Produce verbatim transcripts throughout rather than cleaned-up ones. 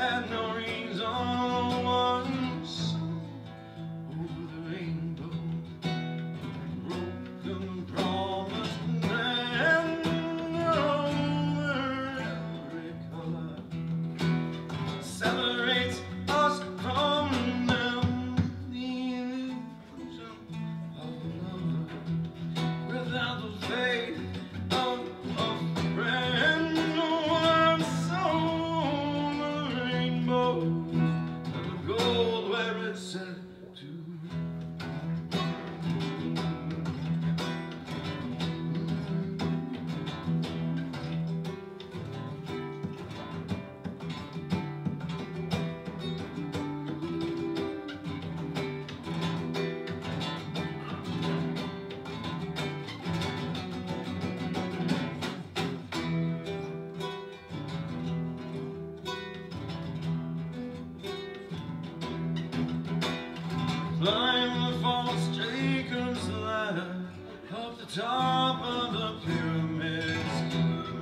had no reason once over the rainbow, broken promise and over every color separates us from them. The illusion of love without the faith of a friend. One soul, the rainbow, and the gold where it's set to. Climb the false Jacob's ladder up the top of the pyramids,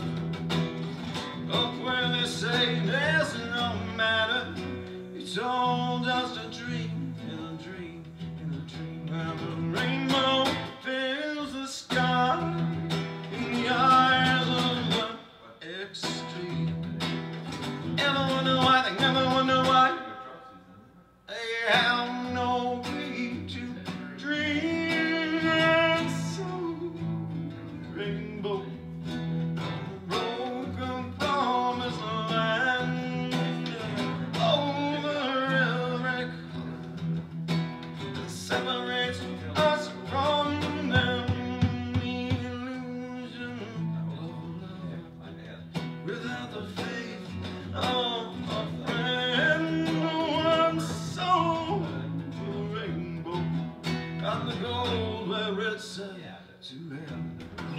up where they say there's no matter. It's all just a dream, in a dream, in a dream, where the rainbow fills the sky in the eyes of the extreme. Ever wonder why? They never wonder why. They have no way to dream. And so rainbow, broken promised land, over every color that separates us from them. The illusion of love without the faith of a friend. One soul, the rainbow, and the gold where it's set to end.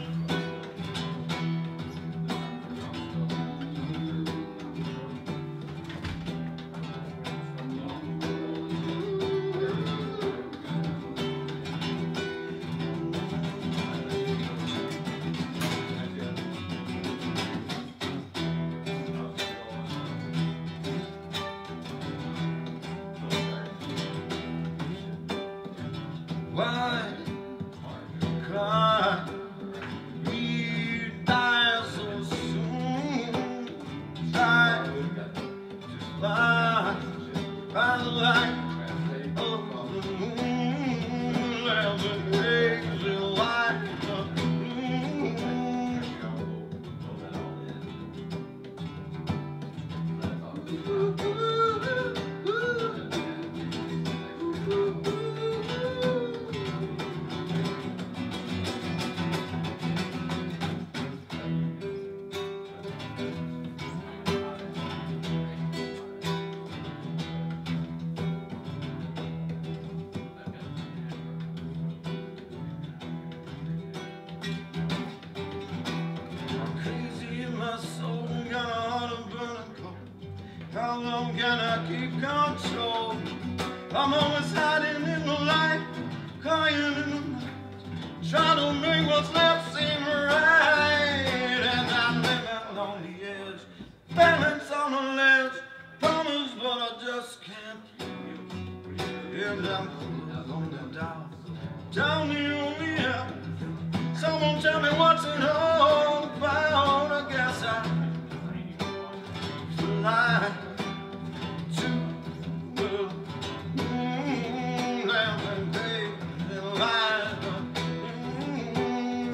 Why cry? We die so soon. Try to fly by the light of the moon. There's a crazy light of the moon. How long can I keep control? I'm always hiding in the light, crying in the night, trying to make what's left seem right. And I live out on the edge, balance on the ledge, promise but I just can't keep. And I'm on the down, down the only help. Someone tell me what's it all about. I guess I fly to the moon and day and light the moon.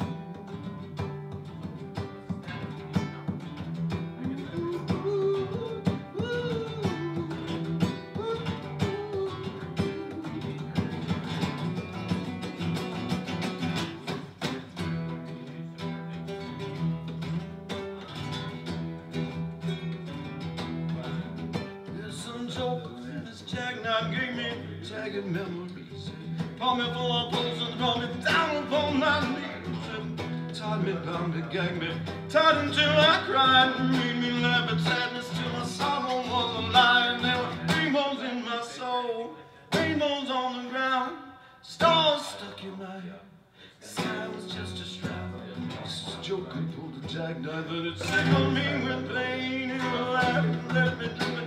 Jackknife gave me jagged memories, pulled me full of clothes and brought me down upon my knees, and tied me, bound me, gagged me, tied until I cried, and made me laugh at sadness till my sorrow was a lie. And there were rainbows in my soul, rainbows on the ground, stars stuck in my head. Sky was just a strap. This joker pulled a jackknife and it sickened me with pain. He laughed and let me do it.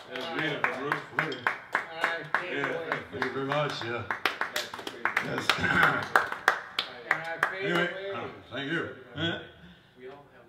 That's beautiful, Bruce. Really. Yeah, thank you very much. Yeah. Yes. Anyway, uh, thank you.